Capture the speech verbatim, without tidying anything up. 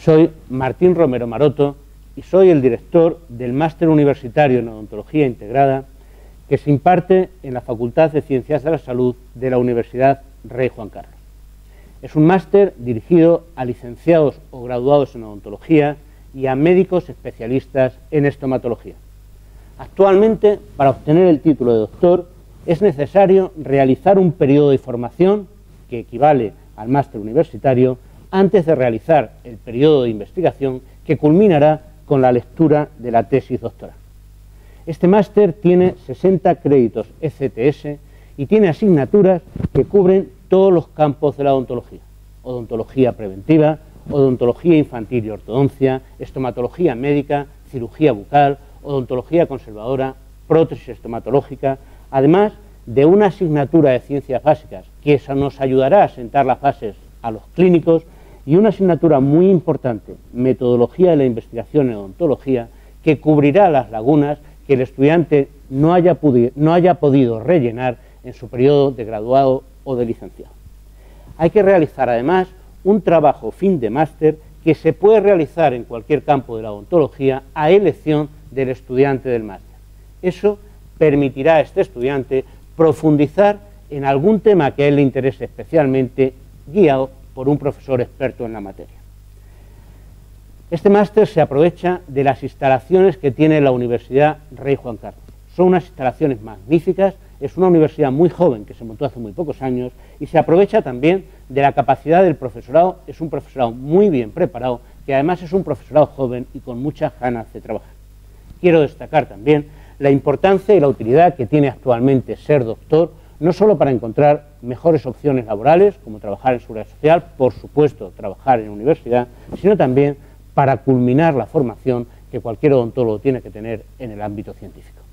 Soy Martín Romero Maroto y soy el director del Máster Universitario en Odontología Integrada que se imparte en la Facultad de Ciencias de la Salud de la Universidad Rey Juan Carlos. Es un máster dirigido a licenciados o graduados en odontología y a médicos especialistas en estomatología. Actualmente, para obtener el título de doctor, es necesario realizar un periodo de formación que equivale al máster universitario antes de realizar el periodo de investigación que culminará con la lectura de la tesis doctoral. Este máster tiene sesenta créditos E C T S y tiene asignaturas que cubren todos los campos de la odontología: odontología preventiva, odontología infantil y ortodoncia, estomatología médica, cirugía bucal, odontología conservadora, prótesis estomatológica, además de una asignatura de ciencias básicas que nos ayudará a sentar las bases a los clínicos y una asignatura muy importante, metodología de la investigación en odontología, que cubrirá las lagunas que el estudiante no haya, no haya podido rellenar en su periodo de graduado o de licenciado. Hay que realizar además un trabajo fin de máster que se puede realizar en cualquier campo de la odontología a elección del estudiante del máster. Eso permitirá a este estudiante profundizar en algún tema que a él le interese especialmente, guiado por un profesor experto en la materia. Este máster se aprovecha de las instalaciones que tiene la Universidad Rey Juan Carlos. Son unas instalaciones magníficas, es una universidad muy joven que se montó hace muy pocos años y se aprovecha también de la capacidad del profesorado. Es un profesorado muy bien preparado, que además es un profesorado joven y con muchas ganas de trabajar. Quiero destacar también la importancia y la utilidad que tiene actualmente ser doctor, no solo para encontrar mejores opciones laborales, como trabajar en seguridad social, por supuesto trabajar en universidad, sino también para culminar la formación que cualquier odontólogo tiene que tener en el ámbito científico.